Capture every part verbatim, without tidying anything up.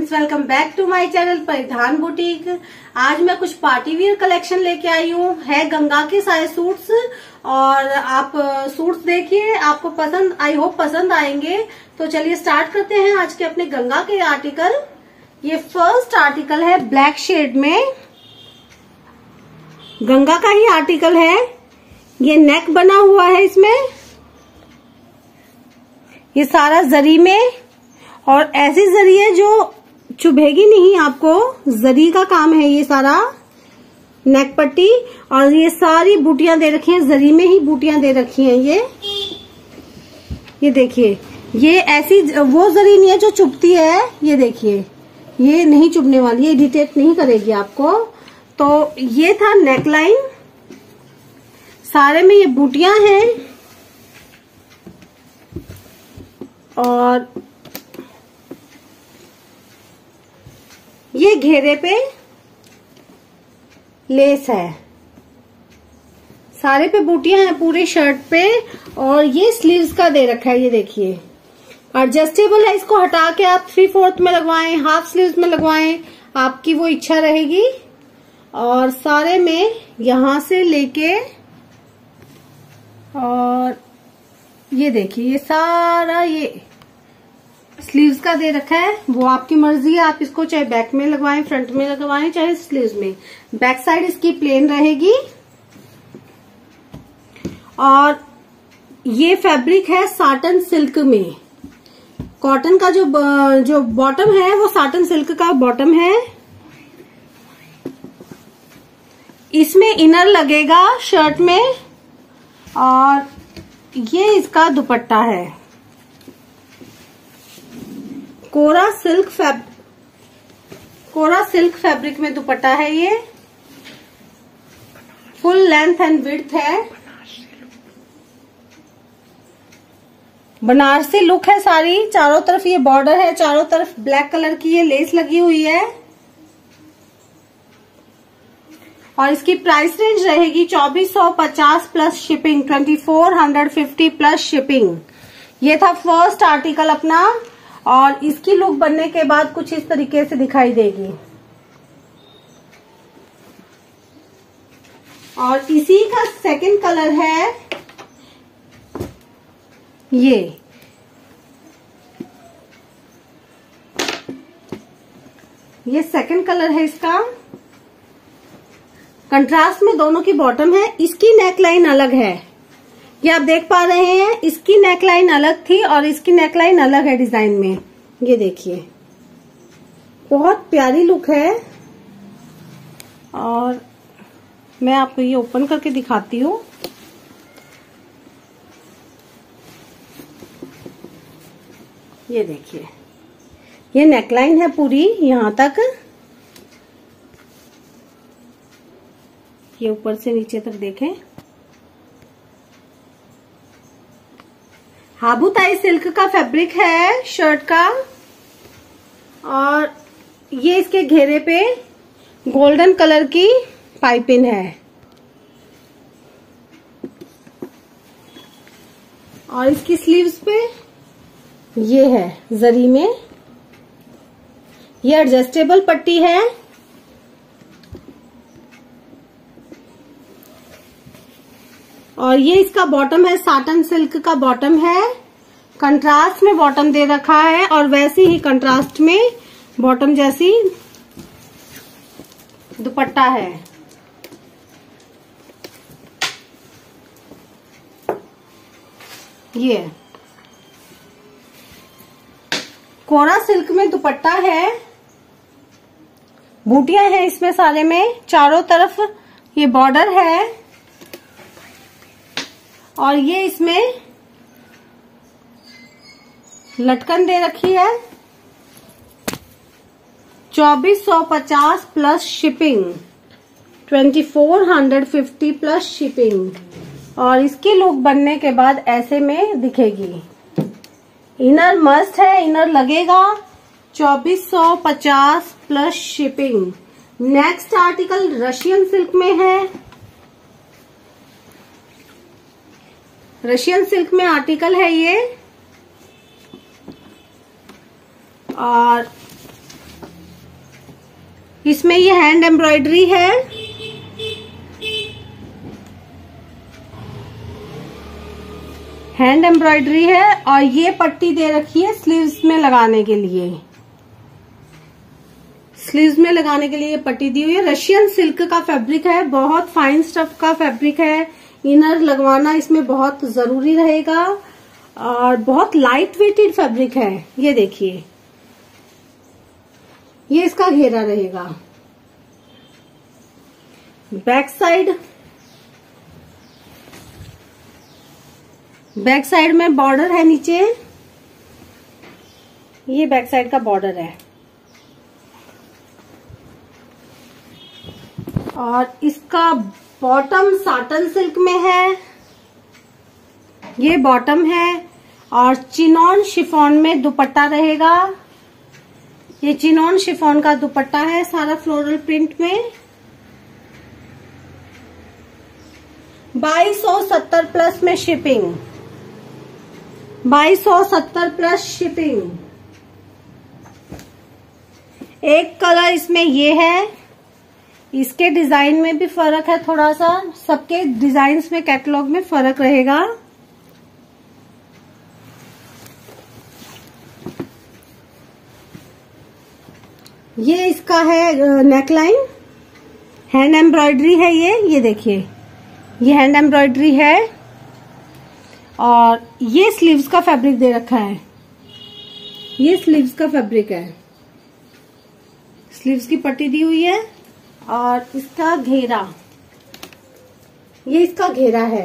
Friends, welcome back to my channel Paridhan boutique. आज मैं कुछ पार्टी वियर कलेक्शन लेके आई हूँ। है गंगा के सारे सूट्स और आप सूट्स देखिए, आपको पसंद, आई होप पसंद आएंगे। तो चलिए स्टार्ट करते हैं आज के अपने गंगा के आर्टिकल। ये फर्स्ट आर्टिकल है ब्लैक शेड में, गंगा का ही आर्टिकल है। ये नेक बना हुआ है, इसमें ये सारा जरी में, और ऐसी जरी है जो चुभेगी नहीं आपको। जरी का काम है ये सारा, नेक पट्टी, और ये सारी बूटियां दे रखी हैं, जरी में ही बूटियां दे रखी हैं। ये ये देखिए, ये ऐसी वो जरी नहीं है जो चुभती है। ये देखिए, ये नहीं चुभने वाली, ये इरिटेट नहीं करेगी आपको। तो ये था नेकलाइन, सारे में ये बूटियां हैं और ये घेरे पे लेस है, सारे पे बूटियां हैं पूरे शर्ट पे। और ये स्लीव्स का दे रखा है, ये देखिए एडजस्टेबल है। इसको हटा के आप थ्री फोर्थ में लगवाएं, हाफ स्लीव्स में लगवाएं, आपकी वो इच्छा रहेगी। और सारे में यहां से लेके और ये देखिए, ये सारा ये स्लीव्स का दे रखा है। वो आपकी मर्जी है, आप इसको चाहे बैक में लगवाएं, फ्रंट में लगवाएं, चाहे स्लीव्स में। बैक साइड इसकी प्लेन रहेगी। और ये फैब्रिक है साटन सिल्क में। कॉटन का जो जो बॉटम है वो साटन सिल्क का बॉटम है। इसमें इनर लगेगा शर्ट में, और ये इसका दुपट्टा है। Kora silk fab kora silk fabric में दुपट्टा है। ये फुल लेंथ एंड विड्थ है, बनारसी लुक है सारी। चारों तरफ ये बॉर्डर है, चारों तरफ ब्लैक कलर की ये लेस लगी हुई है। और इसकी प्राइस रेंज रहेगी चौबीस सौ पचास plus shipping, twenty four hundred fifty plus shipping. ये था फर्स्ट आर्टिकल अपना, और इसकी लुक बनने के बाद कुछ इस तरीके से दिखाई देगी। और इसी का सेकंड कलर है ये, ये सेकंड कलर है इसका। कंट्रास्ट में दोनों की बॉटम है। इसकी नेकलाइन अलग है, ये आप देख पा रहे हैं। इसकी नेकलाइन अलग थी और इसकी नेकलाइन अलग है डिजाइन में। ये देखिए, बहुत प्यारी लुक है। और मैं आपको ये ओपन करके दिखाती हूँ। ये देखिए, ये नेकलाइन है पूरी यहां तक, ये ऊपर से नीचे तक देखें। हाबूताई सिल्क का फैब्रिक है शर्ट का, और ये इसके घेरे पे गोल्डन कलर की पाइपिंग है। और इसकी स्लीव्स पे ये है जरी में, ये एडजस्टेबल पट्टी है। और ये इसका बॉटम है, साटन सिल्क का बॉटम है। कंट्रास्ट में बॉटम दे रखा है, और वैसे ही कंट्रास्ट में बॉटम जैसी दुपट्टा है। ये कोरा सिल्क में दुपट्टा है, बूटियां हैं इसमें सारे में, चारों तरफ ये बॉर्डर है। और ये इसमें लटकन दे रखी है। चौबीस सौ पचास plus shipping, twenty four hundred fifty plus shipping. और इसकी लुक बनने के बाद ऐसे में दिखेगी। इनर मस्ट है, इनर लगेगा। चौबीस सौ पचास plus shipping. Next article Russian silk में है। रशियन सिल्क में आर्टिकल है ये, और इसमें ये हैंड एम्ब्रॉयडरी है। हैंड एम्ब्रॉयडरी है और ये पट्टी दे रखी है स्लीव्स में लगाने के लिए। स्लीव्स में लगाने के लिए ये पट्टी दी हुई है। रशियन सिल्क का फैब्रिक है, बहुत फाइन स्टफ का फैब्रिक है। इनर लगवाना इसमें बहुत जरूरी रहेगा और बहुत लाइट वेटेड फैब्रिक है। ये देखिए, ये इसका घेरा रहेगा। बैक साइड, बैक साइड में बॉर्डर है नीचे, ये बैक साइड का बॉर्डर है। और इसका बॉटम साटन सिल्क में है, ये बॉटम है। और चिनॉन शिफॉन में दुपट्टा रहेगा। ये चिनॉन शिफॉन का दुपट्टा है, सारा फ्लोरल प्रिंट में। बाईस सौ सत्तर प्लस में शिपिंग, बाईस सौ सत्तर प्लस शिपिंग। एक कलर इसमें ये है, इसके डिजाइन में भी फर्क है थोड़ा सा, सबके डिजाइन्स में कैटलॉग में फर्क रहेगा। ये इसका है नेकलाइन, हैंड एम्ब्रॉयडरी है ये ये देखिए, ये हैंड एम्ब्रॉयडरी है। और ये स्लीव्स का फैब्रिक दे रखा है, ये स्लीव्स का फैब्रिक है। स्लीव्स की पट्टी दी हुई है और इसका घेरा, ये इसका घेरा है।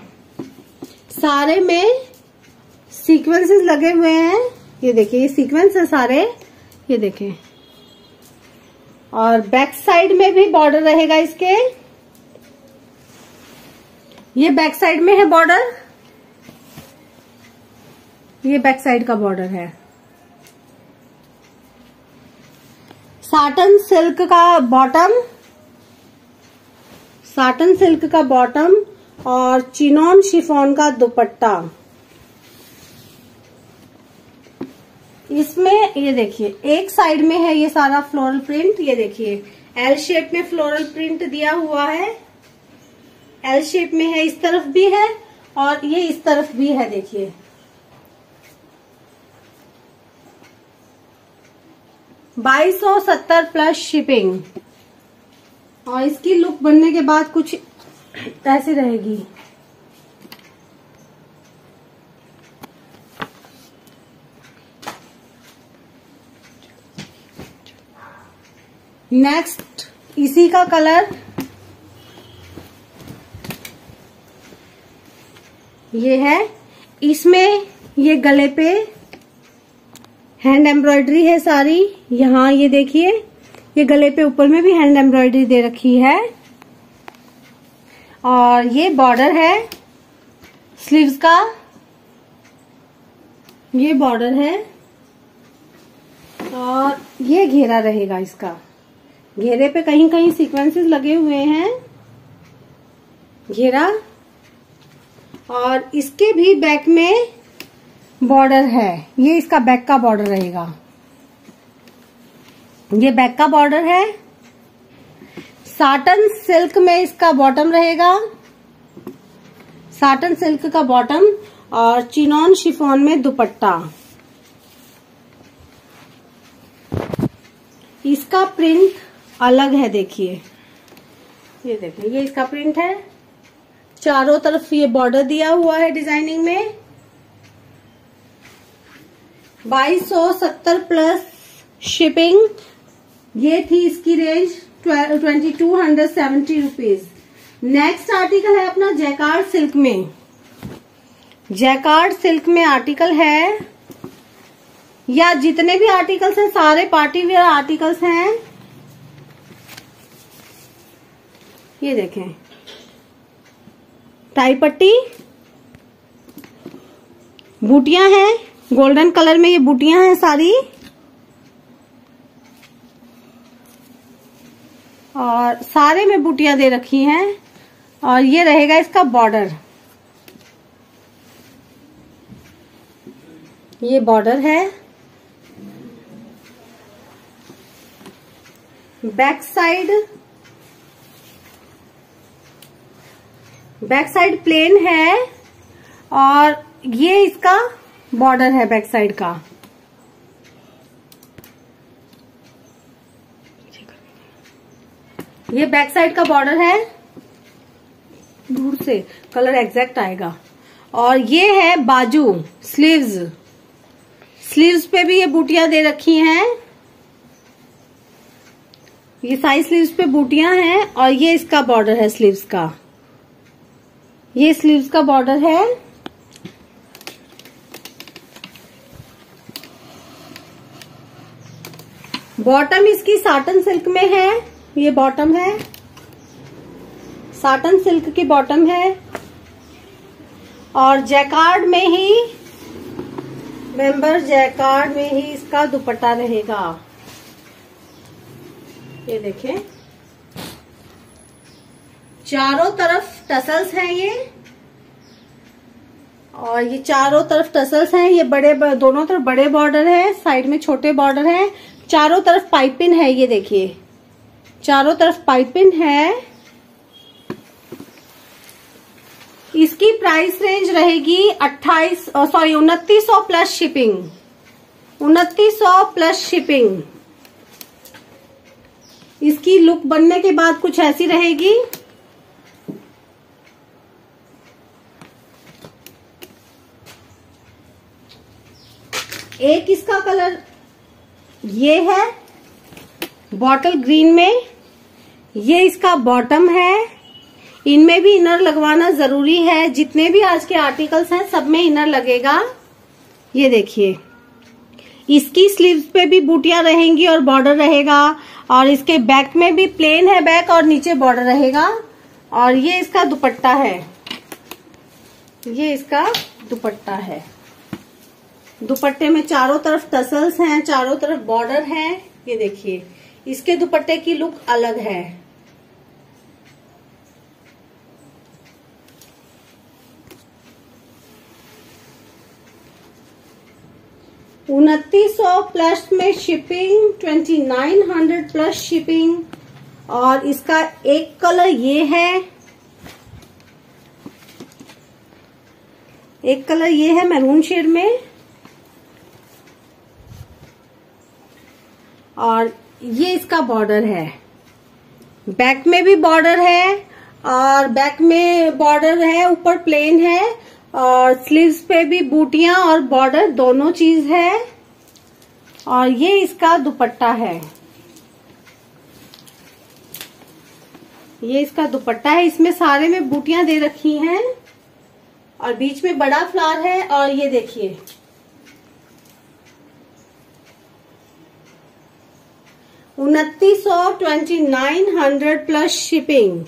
सारे में सीक्वेंसेस लगे हुए हैं, ये देखिए, ये सीक्वेंस है सारे, ये देखिए। और बैक साइड में भी बॉर्डर रहेगा इसके, ये बैक साइड में है बॉर्डर, ये बैक साइड का बॉर्डर है। साटन सिल्क का बॉटम, साटन सिल्क का बॉटम और चिनॉन शिफॉन का दुपट्टा। इसमें ये देखिए, एक साइड में है ये सारा फ्लोरल प्रिंट, ये देखिए एल शेप में फ्लोरल प्रिंट दिया हुआ है। एल शेप में है, इस तरफ भी है और ये इस तरफ भी है, देखिए। बाईस सौ सत्तर प्लस शिपिंग। और इसकी लुक बनने के बाद कुछ ऐसी रहेगी। नेक्स्ट इसी का कलर, ये है। इसमें ये गले पे हैंड एम्ब्रॉयडरी है सारी, यहाँ ये देखिए, ये गले पे ऊपर में भी हैंड एम्ब्रॉयडरी दे रखी है। और ये बॉर्डर है स्लीव्स का, ये बॉर्डर है। और ये घेरा रहेगा इसका, घेरे पे कहीं कहीं सीक्वेंसेस लगे हुए हैं, घेरा। और इसके भी बैक में बॉर्डर है, ये इसका बैक का बॉर्डर रहेगा, ये बैक का बॉर्डर है। साटन सिल्क में इसका बॉटम रहेगा, साटन सिल्क का बॉटम और चिनॉन शिफॉन में दुपट्टा। इसका प्रिंट अलग है, देखिए, ये देखिए, ये इसका प्रिंट है। चारों तरफ ये बॉर्डर दिया हुआ है डिजाइनिंग में। बाईस सौ सत्तर प्लस शिपिंग। ये थी इसकी range twenty two hundred seventy rupees. Next article है अपना जैकार्ड सिल्क में। जैकार्ड सिल्क में आर्टिकल है, या जितने भी आर्टिकल्स हैं सारे पार्टी वेयर आर्टिकल्स हैं। ये देखें, टाई पट्टी, बूटियां हैं, गोल्डन कलर में ये बूटियां हैं सारी। और सारे में बूटियां दे रखी हैं। और ये रहेगा इसका बॉर्डर, ये बॉर्डर है। Back side back side plain है और ये इसका बॉर्डर है बैक साइड का। ये बैक साइड का बॉर्डर है, दूर से कलर एग्जैक्ट आएगा। और ये है बाजू, स्लीव्स स्लीव्स पे भी ये बूटियां दे रखी हैं, ये साइड स्लीव्स पे बूटियां हैं और ये इसका बॉर्डर है स्लीव्स का, ये स्लीव्स का बॉर्डर है। बॉटम इसकी साटन सिल्क में है, ये बॉटम है, साटन सिल्क की बॉटम है और जैकार्ड में ही, मेंबर जैकार्ड में ही इसका दुपट्टा रहेगा। ये देखें, चारों तरफ टसल्स हैं ये, और ये चारों तरफ टसल्स हैं। ये बड़े दोनों तरफ बड़े बॉर्डर है, साइड में छोटे बॉर्डर है, चारों तरफ पाइपिंग है। ये देखिए चारों तरफ पाइपिंग है। इसकी प्राइस रेंज रहेगी अट्ठाईस सॉरी उनतीस सौ प्लस शिपिंग, उनतीस सौ प्लस शिपिंग। इसकी लुक बनने के बाद कुछ ऐसी रहेगी। एक इसका कलर ये है बॉटल ग्रीन में, ये इसका बॉटम है। इनमें भी इनर लगवाना जरूरी है, जितने भी आज के आर्टिकल्स हैं सब में इनर लगेगा। ये देखिए, इसकी स्लीव्स पे भी बूटियां रहेंगी और बॉर्डर रहेगा, और इसके बैक में भी प्लेन है बैक और नीचे बॉर्डर रहेगा। और ये इसका दुपट्टा है, ये इसका दुपट्टा है। दुपट्टे में चारों तरफ टसल्स हैं, चारों तरफ बॉर्डर है। ये देखिए, इसके दुपट्टे की लुक अलग है। उनतीस सौ प्लस में shipping, twenty nine hundred plus shipping. और इसका एक कलर ये है, एक कलर ये है मैरून शेड में, और ये इसका बॉर्डर है। बैक में भी बॉर्डर है और बैक में बॉर्डर है, ऊपर प्लेन है, और स्लीव्स पे भी बूटियां और बॉर्डर दोनों चीज है। और ये इसका दुपट्टा है, ये इसका दुपट्टा है। इसमें सारे में बूटियां दे रखी हैं और बीच में बड़ा फ्लावर है। और ये देखिए, उनतीस सौ twenty nine hundred plus shipping.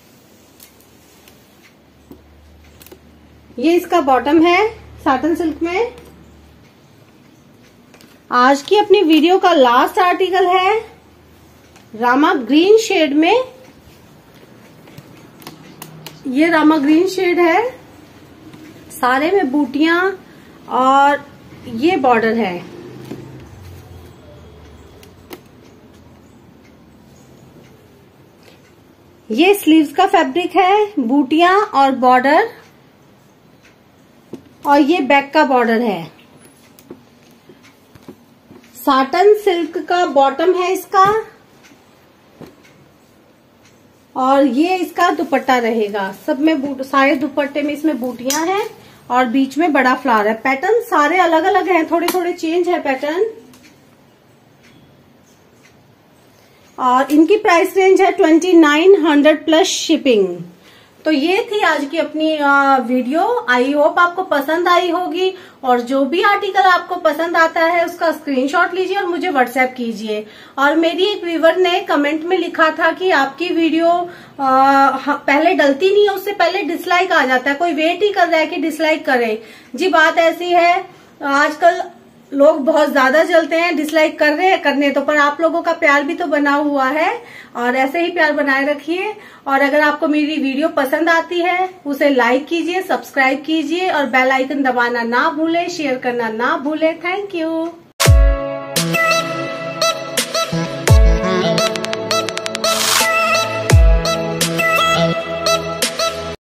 ये इसका बॉटम है साटन सिल्क में। आज की अपनी वीडियो का लास्ट आर्टिकल है रामा ग्रीन शेड में। ये रामा ग्रीन शेड है, सारे में बूटियां और ये बॉर्डर है। ये स्लीव्स का फैब्रिक है, बूटियां और बॉर्डर, और ये बैक का बॉर्डर है। साटन सिल्क का बॉटम है इसका, और ये इसका दुपट्टा रहेगा। सब में सारे दुपट्टे में इसमें बूटियां हैं और बीच में बड़ा फ्लावर है। पैटर्न सारे अलग अलग हैं, थोड़े थोड़े चेंज है पैटर्न। और इनकी प्राइस रेंज है twenty nine hundred plus shipping. तो ये थी आज की अपनी वीडियो। आई होप आपको पसंद आई होगी, और जो भी आर्टिकल आपको पसंद आता है उसका स्क्रीनशॉट लीजिए और मुझे व्हाट्सएप कीजिए। और मेरी एक व्यूवर ने कमेंट में लिखा था कि आपकी वीडियो आ, पहले डलती नहीं है, उससे पहले डिसलाइक आ जाता है, कोई वेट ही कर रहा है कि डिसलाइक करे। जी बात ऐसी है, आजकल लोग बहुत ज्यादा जलते हैं, डिसलाइक कर रहे हैं करने तो, पर आप लोगों का प्यार भी तो बना हुआ है, और ऐसे ही प्यार बनाए रखिए। और अगर आपको मेरी वीडियो पसंद आती है उसे लाइक कीजिए, सब्सक्राइब कीजिए और बेल आइकन दबाना ना भूलें, शेयर करना ना भूलें। Thank you.